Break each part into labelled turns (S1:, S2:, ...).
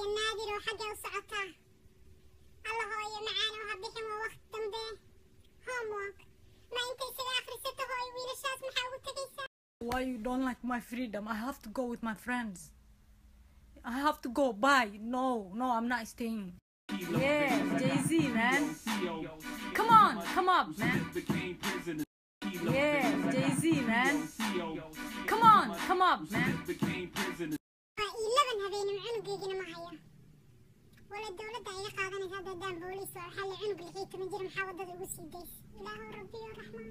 S1: هاي النادر وحاجة وسعتها الله هاي معانا وهبيحي ووقت تمضي homework ما انت يسوي آخر ستة هاي ويلا شاس محاول تقيسا.
S2: Why you don't like my freedom? I have to go with my friends. I have to go. Bye. No, I'm not staying. Yeah, Jay-Z, man. Come on, come up, man. Yeah, Jay-Z, man. Come on, come up, man.
S1: 11 هذين عنقي ما هي ولا الدولة هي قاعدة هذا دام بوليس وحل عنق لقيت من جرم حاضر وسيديس إله ربي الرحمن.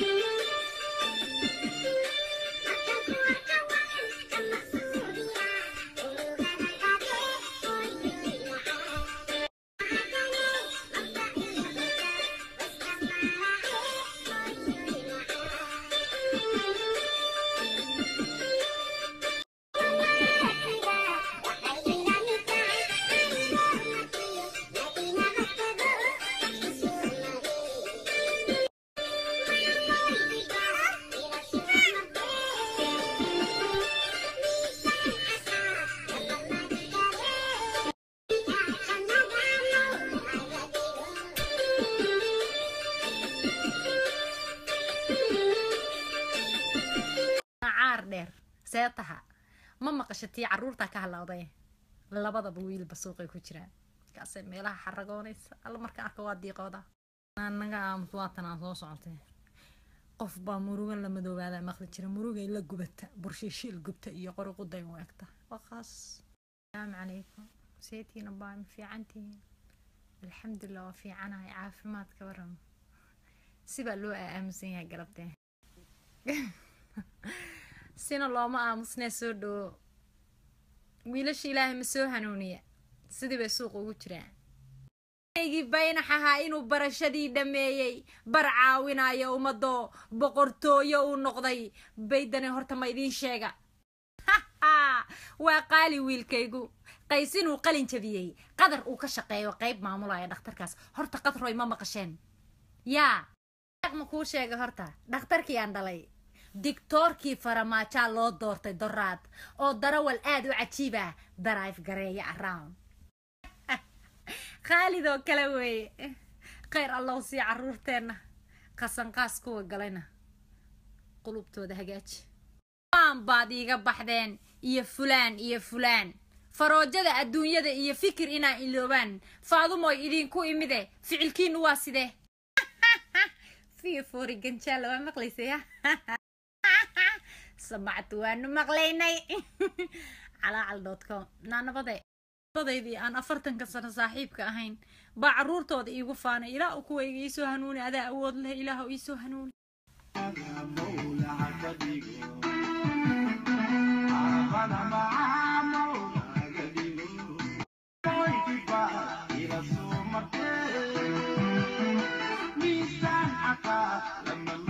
S2: seetaha ma maqashatii caruurta ka halawday labadaba wiil basuuqay ku jiraan kaasay meelaha xaragoonaysa alla marka arka waa diiqooda anaga aamus waatan soo socotay qof baa muruga la madoobaada maqli jira muruga la gubata burshiishil gubta iyo qorqu day waagta waqas salaam calaykum seetiina baa fiicantii alxamdulillah waa fiicanahay caafimaadka waran siba loo aaminsan yahay galabtee sina looma aamusnaa soo dhoo wiilasha ilaahay ma soo hanuuniya sidii bay suuq ugu jiraan aygii baynaxahaa inuu barashadii dhameeyey bar caawinayo ummaddo boqortooyo uu noqday baydane horta ma idiin sheega waa qaali wiilkaygu qays inuu qalin jabiyey qadar uu ka shaqeeyo qayb maamulaya dhakhtarkaas horta qadroy ma maqasheen yaa ma kuu sheega horta dhakhtarkii aan dhalay دكتوركي فرماجا لو دورتي دراد او دروال اد وعجيبه درايف غريا اراوند خالد او كلاوي خير الله سي عرورتنا قسن قاس كو غلينا قلوبتودا هجاج ام باديغا بخدين iyo fulaan faroojada adduunyada iyo fikir ina iloobaan faadumo idin ku imide ficilkiinu waa sidee في فوري جنشال waa maqlaysaa سمعت وأنا مغليني على عال.com نانا بدي أنا أفرتن كسر صاحبك أهين بعرور تود يوقفان إلى أكو يسوع هنوني هذا أود له إله يسوع هنوني
S3: ميزان عقا لما